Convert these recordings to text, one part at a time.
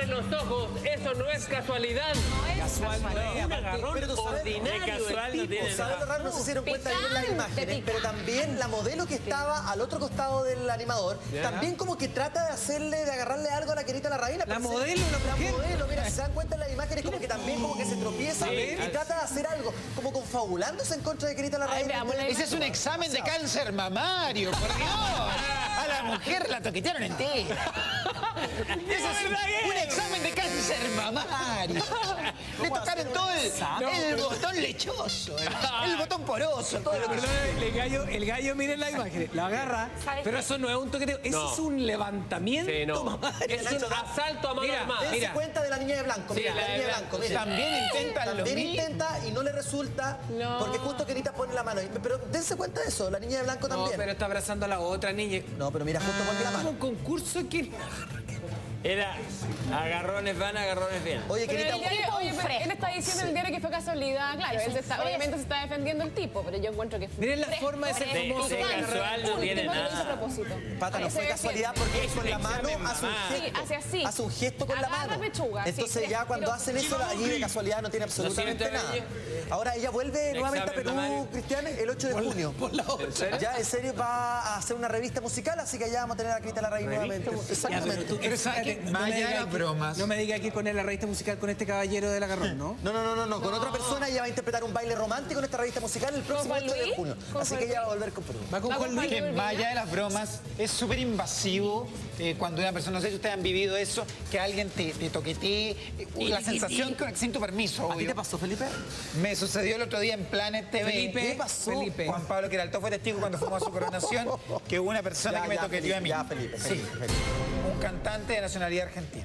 los ojos, eso no es casualidad. Casual, un agarrón ordinario. ¿Sabes lo raro? No se dieron cuenta bien en las imágenes, pero también la modelo que estaba al otro costado del animador, también como que trata de agarrarle algo a la Kenita Larraín. La modelo, la modelo, mira, si se dan cuenta en las imágenes, como que también como que se tropieza y trata de hacer algo, como confabulándose en contra de Kenita Larraín. Ese es un examen de cáncer mamario, por Dios. A la mujer la toquetearon entera. Ese es un examen de cáncer mamario. Le tocaron todo el botón lechoso, el botón poroso, todo lo que... El gallo, miren la imagen, la agarra, pero eso no es un toqueteo, eso es un levantamiento mamario. Es un asalto a mano armada. Dense cuenta de la niña de blanco, mira, la niña de blanco. También intenta lo mismo. También intenta y no le resulta, porque justo Kenita pone la mano. Pero dense cuenta de eso, la niña de blanco también. No, pero está abrazando a la otra niña. No, pero mira, justo pone la mano. Un concurso que... Era agarrones van, agarrones bien. Oye, pero Kenita... él está diciendo en el diario que fue casualidad. Claro, obviamente se está defendiendo el tipo, pero yo encuentro que fue... Miren la forma de ser famoso. De casual no tiene nada. Pata, no fue casualidad porque Es con un la mano examen, hace un mamá. gesto. Sí, hace así. Hace un gesto con la Agarra mano. pechuga, Entonces sí, ya cuando hacen eso, allí de casualidad no tiene absolutamente siento, nada. Reyes. Ahora ella vuelve nuevamente a examen Perú, mamario. Cristian, el 8 de junio. Ya en serio va a hacer una revista musical, así que ya vamos a tener a Kenita Larraín nuevamente. Exactamente. Pero ¿sabes qué? Más allá de las bromas. No me diga que con la revista musical con este caballero del agarrón, ¿no? No. Con otra persona ella va a interpretar un baile romántico en esta revista musical el próximo 8 de junio. Así que ella va a volver con Perú. Va con Juan Luis. Que más allá de las bromas, es súper invasivo cuando una persona, no sé si ustedes han vivido eso, que alguien te toquetee, la sensación que sin tu permiso, ¿A ti te pasó, Felipe? Me sucedió el otro día en Planet TV. Felipe, ¿Qué pasó? Felipe. Juan Pablo Quiraltó fue testigo cuando fuimos a su coronación, que hubo una persona que me toqueteó a mí. Ya, Felipe. Sí, un cantante de nacionalidad argentina.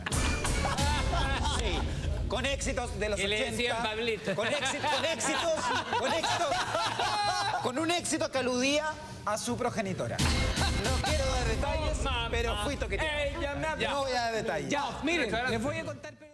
Sí. Con éxitos de los Que 80. le decían Pablito. Con un éxito que aludía a su progenitora. No quiero dar detalles, pero fui toqueteado. No voy a dar detalles. Ya, miren, les voy a contar...